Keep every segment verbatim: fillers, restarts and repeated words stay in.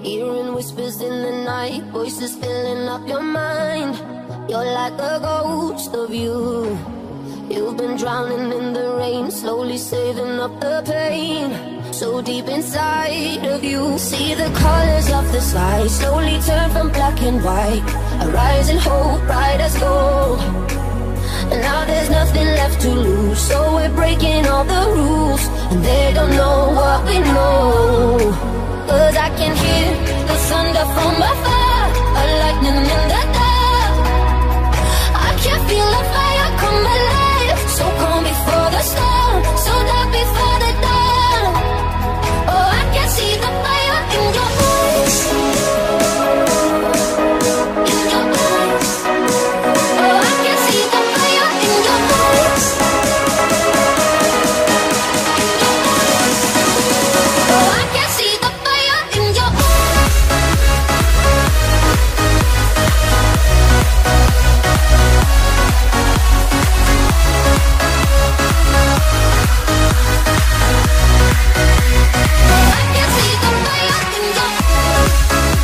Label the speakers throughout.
Speaker 1: Hearing whispers in the night, voices filling up your mind. You're like a ghost of you. You've been drowning in the rain, slowly saving up the pain. So deep inside of you, see the colors of the sky slowly turn from black and white. A rising hope, bright as gold. And now there's nothing left to lose, so we're breaking all the rules. And they don't know what we know. Cause I can hear the thunder from afar, a lightning in the dark. I can feel the fire come alive, so calm before the storm, so dark before the dawn. Oh, I can see the fire in your eyes, in your eyes. Oh, I can see the fire in your eyes, in your eyes. Oh, I can see the fire in your eyes. Oh, I can see the fire in your eyes.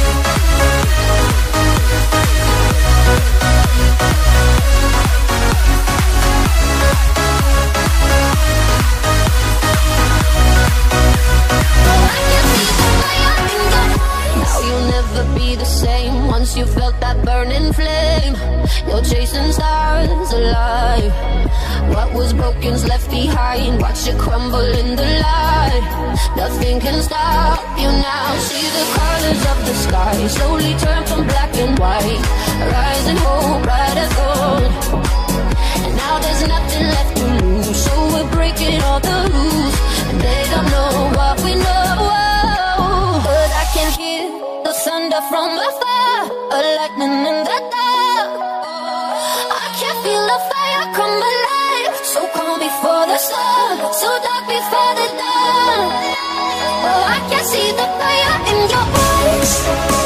Speaker 1: Now you'll never be the same. Once you felt that burning flame, you're chasing stars alive. What was broken's left behind. Watch it crumble in the light. Nothing can stop you now. See the colors of the sky slowly turn from black and white. Rising hope, bright as gold. And now there's nothing left to lose, so we're breaking all the rules. And they don't know what we know. But I can hear the thunder from afar, a lightning in the dark. I can feel the fire come alive, so calm before the storm, so dark before the dawn. Oh, I can see the fire in your eyes.